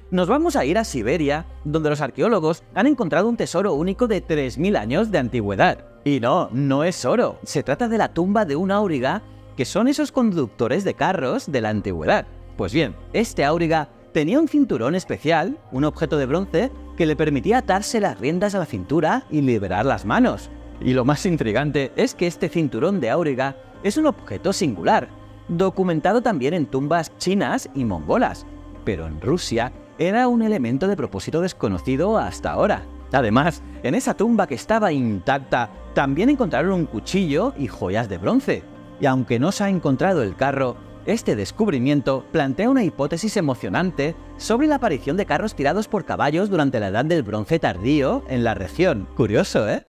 Nos vamos a ir a Siberia, donde los arqueólogos han encontrado un tesoro único de 3000 años de antigüedad. Y no es oro, se trata de la tumba de un auriga, que son esos conductores de carros de la antigüedad. Pues bien, este auriga tenía un cinturón especial, un objeto de bronce, que le permitía atarse las riendas a la cintura y liberar las manos. Y lo más intrigante es que este cinturón de auriga es un objeto singular, documentado también en tumbas chinas y mongolas, pero en Rusia era un elemento de propósito desconocido hasta ahora. Además, en esa tumba que estaba intacta, también encontraron un cuchillo y joyas de bronce. Y aunque no se ha encontrado el carro, este descubrimiento plantea una hipótesis emocionante sobre la aparición de carros tirados por caballos durante la Edad del Bronce tardío en la región. Curioso, ¿eh?